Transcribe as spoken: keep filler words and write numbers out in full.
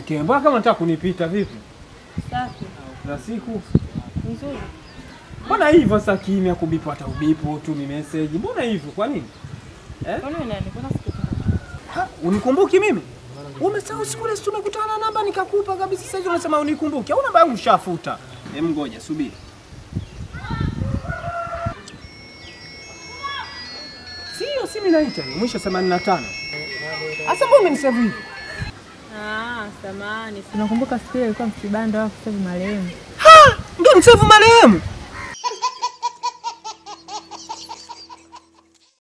mke, mbona kama unataka kunipita vipi? Safi. Kila siku. Nzuri. Mbona hivyo sasa kimya kubipo hata ubipo tu ni message. Mbona hivyo? Kwa nini? Eh? Kwa nini nani? Mbona sikukumbuka? Ha, unikumbuki mimi? Umesahau siku ile tumekutana namba nikakupa kabisa, sasa hivi unasema unikumbuki. Au namba yangu ushafuta? Hem, ngoja subiri. Sio, si mimi naita hiyo. Mwisho themanini na tano. Asa mbona umenisave hivi? Ah, samahani. Tunakumbuka siku ile ilikuwa msibanda wako kusave marehemu. Ha! Ndio msave marehemu.